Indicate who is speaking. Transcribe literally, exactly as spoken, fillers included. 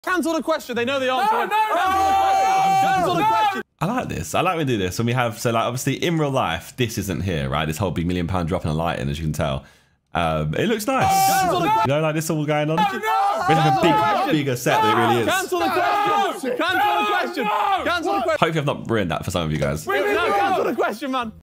Speaker 1: Cancel the question. They know the answer.
Speaker 2: No, no,
Speaker 1: Cancel the question. Cancel the question.
Speaker 3: I like this. I like when we do this. When we have, so like, obviously in real life, this isn't here, right? This whole big million pound drop in a light in, as you can tell. Um, it looks nice.
Speaker 1: Cancel the question.
Speaker 3: You know, like this all going on.
Speaker 2: No, no.
Speaker 3: It's like a big,
Speaker 1: Cancel
Speaker 3: bigger set than it really is.
Speaker 1: Cancel the question. Cancel the question. Cancel the question.
Speaker 3: Hopefully I've not ruined that for some of you guys.
Speaker 1: No, cancel the question, man.